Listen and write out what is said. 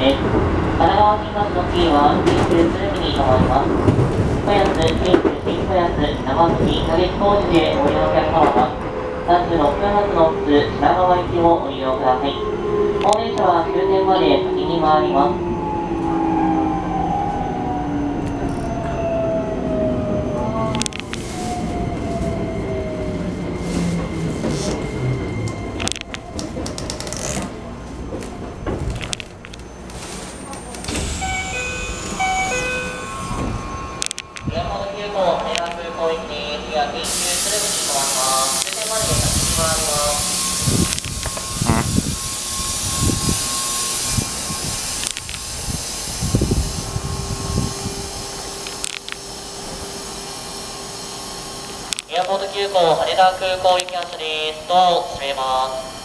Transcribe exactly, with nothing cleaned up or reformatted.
です。神奈川新バスの次は京急鶴見に停まります。小安、京急新小安、長崎、花月工事でお降りのお客様は、さんじゅうろくふん発の普通品川行きをご利用ください。本電車は終点まで先に回ります。宮本急行、羽田空港行きに次は京急鶴見に停まります。終点まで先に回ります。エアポート急行羽田空港行き発車です。ドアを閉めます。